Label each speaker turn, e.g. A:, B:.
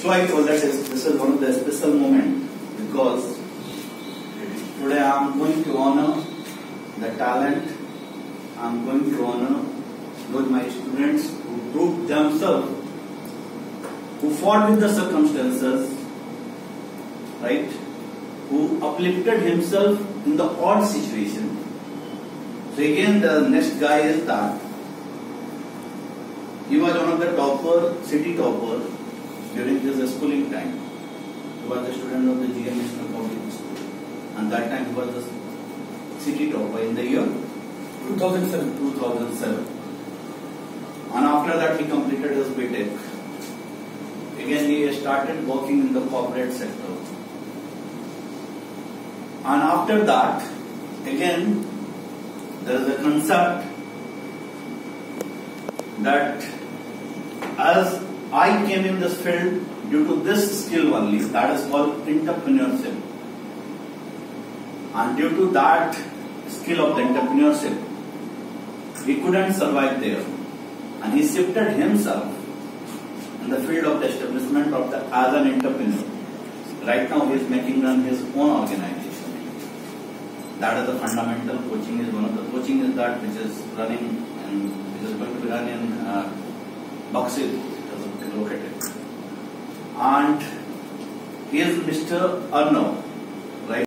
A: So I told that this is one of the special moments because today I am going to honor the talent. I am going to honor those my students who proved themselves, who fought with the circumstances, right? Who uplifted himself in the odd situation. So again, the next guy is that he was one of the topper, city topper during his schooling time. He was a student of the GM National Public School, and that time he was the city topper in the year
B: 2007.
A: 2007. And after that, he completed his BTech. Again, he started working in the corporate sector. And after that, again, there is a concept that as I came in this field due to this skill only, that is called entrepreneurship. And due to that skill of the entrepreneurship, he couldn't survive there. And he shifted himself in the field of the establishment of the as an entrepreneur. Right now, he is run his own organization. That is the fundamental coaching. Is one of the coaching is that which is running and which is going to be run in Buxil, located. And he is Mr. Arnav.